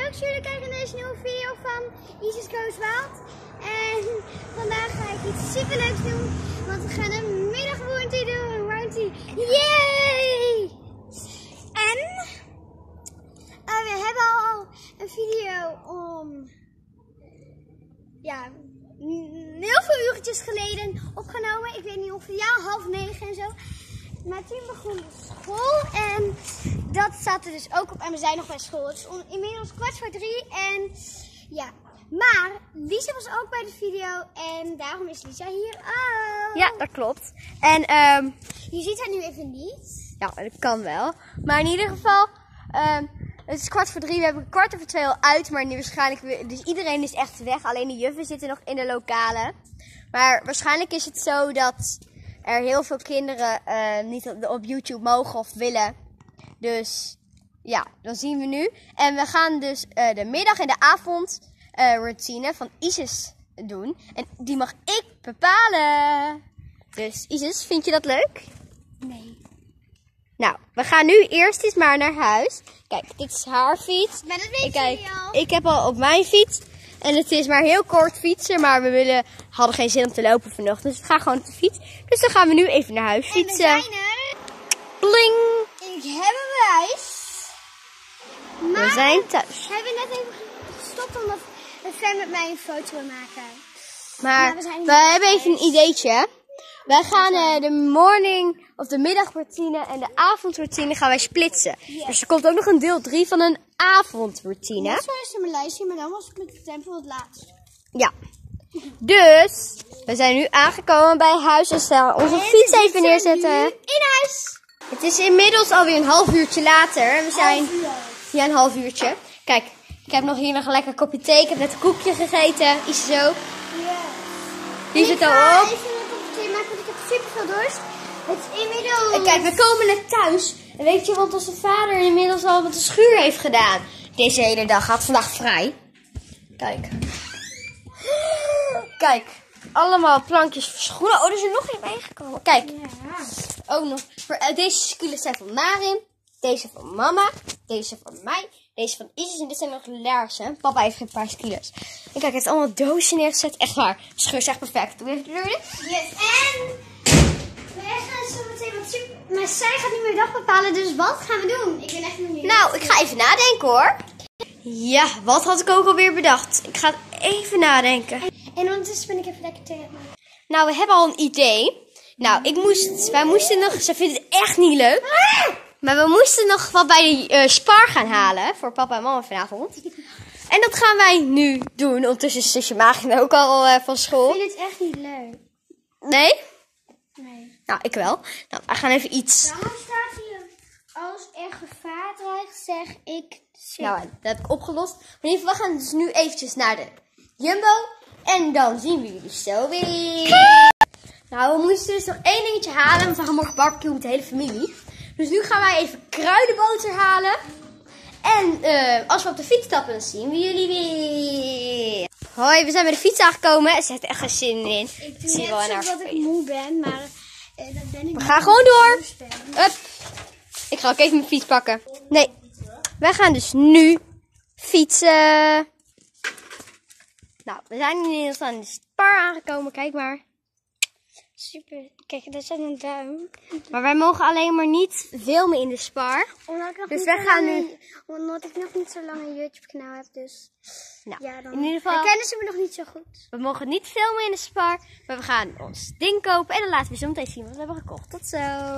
leuk dat jullie kijken naar deze nieuwe video van Isis Goes Wild. En vandaag ga ik iets super leuks doen, want we gaan een middagroutine doen. Yay! En we hebben al een video om heel veel uurtjes geleden opgenomen. Ik weet niet of 8:30 en zo. Maar toen begon de school en dat staat er dus ook op. En we zijn nog bij school. Het is inmiddels 3:15 en ja. Maar Lisa was ook bij de video en daarom is Lisa hier ook. Ja, dat klopt. En je ziet haar nu even niet. ja, dat kan wel. Maar in ieder geval, het is 2:15. We hebben 2:45 al uit, maar nu waarschijnlijk dus iedereen is echt weg. Alleen de juffen zitten nog in de lokalen. Maar waarschijnlijk is het zo dat er heel veel kinderen niet op YouTube mogen of willen. Dus ja, dan zien we nu. En we gaan dus de middag en de avond routine van Isis doen. En die mag ik bepalen. Dus Isis, vind je dat leuk? Nee. Nou, we gaan nu eerst eens maar naar huis. Kijk, dit is haar fiets. Maar dat weet jullie al. Ik heb al op mijn fiets. En het is maar heel kort fietsen, maar we hadden geen zin om te lopen vanochtend. Dus we gaan gewoon op de fiets. Dus dan gaan we nu even naar huis fietsen. En we zijn er. Bling! Ik heb een bewijs. Maar We zijn thuis. we hebben net even gestopt omdat een fan met mij een foto wil maken. Maar we hebben even een ideetje. Wij gaan de morning of de middagroutine en de avondroutine gaan wij splitsen. Yes. Dus er komt ook nog een deel 3 van een avondroutine. Net zo is er mijn lijstje, maar dan was ik met de tempo het laatst. Ja. Dus we zijn nu aangekomen bij huis en snel onze fiets even neerzetten. In huis. Het is inmiddels alweer een half uurtje later. We zijn ja, een half uurtje. Kijk, ik heb hier nog een lekker kopje thee. Ik heb net een koekje gegeten. Is zo. Ja. Die zit al Ik op. ga even een kopje thee maken, want ik heb super veel dorst. Het is inmiddels. En kijk, we komen net thuis. En weet je wat onze vader inmiddels al met de schuur heeft gedaan? Deze hele dag had vandaag vrij. Kijk. Kijk. Allemaal plankjes voor schoenen. Oh, er is er nog één bijgekomen. Kijk. Ja. Ook nog. Deze skills zijn van Marin. Deze van mama. Deze van mij. Deze van Isis. En dit zijn nog laarzen. Papa heeft geen paar skills. En kijk, hij heeft allemaal dozen neergezet. Echt waar. De scheur is echt perfect. Doe even de deur dicht. Yes. En wij gaan zo meteen wat super. Maar zij gaat nu mijn dag bepalen, dus wat gaan we doen? Ik ben echt benieuwd. Nou, ik ga even nadenken hoor. Ja, wat had ik ook alweer bedacht? Ik ga even nadenken. En ondertussen ben ik even lekker thee aan het maken. Nou, we hebben al een idee. Nou, wij moesten nog, ze vindt het echt niet leuk. Maar we moesten nog wat bij de Spar gaan halen. Voor papa en mama vanavond. En dat gaan wij nu doen. Ondertussen is zusje Magin ook al van school. Ik vind het echt niet leuk. Nee? Nee. Nou, ik wel. Nou, we gaan even iets. Waarom staat hier? Als er gevaar dreigt, zeg ik. Nou, dat heb ik opgelost. Maar in ieder geval, we gaan dus nu eventjes naar de Jumbo. En dan zien we jullie zo weer. Nou, we moesten dus nog één dingetje halen. Want we gaan morgen barbecue met de hele familie. Dus nu gaan wij even kruidenboter halen. En als we op de fiets stappen, dan zien we jullie weer. Hoi, we zijn bij de fiets aangekomen. Er zit echt geen zin in. Ik doe net zo dat ik moe ben, maar dat ben ik. We gaan gewoon door. Hup. Ik ga ook even mijn fiets pakken. Nee, wij gaan dus nu fietsen. Nou, we zijn inmiddels aan de Spar aangekomen. Kijk maar. Super. Kijk, daar staat een duim. Maar wij mogen alleen maar niet filmen in de Spar. Dus wij gaan nu. Omdat ik nog niet zo lang een YouTube-kanaal heb, dus. Nou, Ja, dan in ieder geval. kennen ze me nog niet zo goed. We mogen niet filmen in de Spar. Maar we gaan ons ding kopen. En dan laten we zo meteen zien wat we hebben gekocht. Tot zo.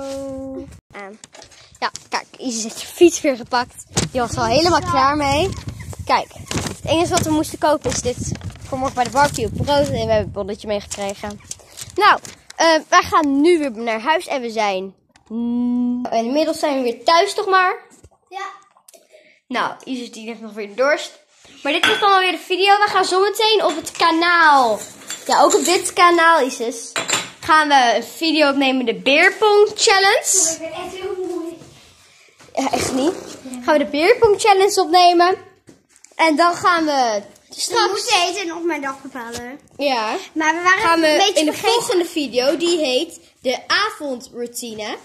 Ja, kijk. Isis heeft je fiets weer gepakt. Die was al helemaal klaar mee. Kijk. Het enige wat we moesten kopen is dit. Voor morgen bij de barbecue brood. En we hebben een bonnetje meegekregen. Nou, wij gaan nu weer naar huis. En we zijn. En inmiddels zijn we weer thuis, toch maar. Ja. Nou, Isis die heeft nog weer dorst. Maar dit was dan alweer de video. We gaan zometeen op het kanaal. Ja, ook op dit kanaal, Isis. Gaan we een video opnemen. De beerpong challenge. Ik ben echt heel moe. Ja, echt niet. Gaan we de beerpong challenge opnemen. En dan gaan we Straks moeten eten en op mijn dag bepalen. Ja. Maar we waren Gaan een we beetje in de vergeten. volgende video, die heet de avondroutine.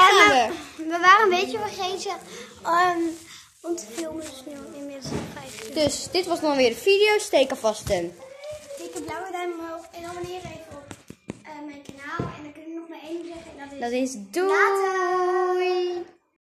We waren een beetje vergeten om te filmen. Dus nu inmiddels 5 uur. Dus dit was dan weer de video. Steek alvast een dikke blauwe duim omhoog en abonneer even op mijn kanaal. En dan kun je nog maar één ding zeggen. En dat is doei! Later!